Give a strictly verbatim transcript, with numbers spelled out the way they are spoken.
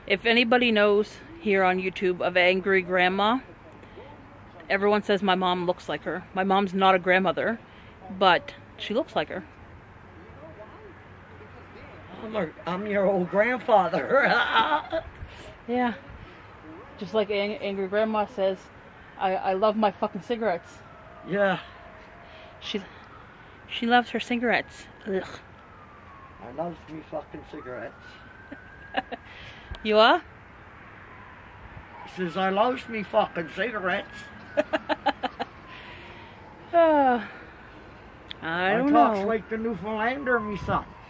If anybody knows here on YouTube of Angry Grandma, everyone says my mom looks like her. My mom's not a grandmother, but she looks like her. I'm, a, I'm your old grandfather. Yeah. Just like Ang Angry Grandma says, I, I love my fucking cigarettes. Yeah. She she loves her cigarettes. Ugh. I love me fucking cigarettes. You are? He says, I love me fucking cigarettes. uh, I don't I talks know. like the Newfoundlander, me son.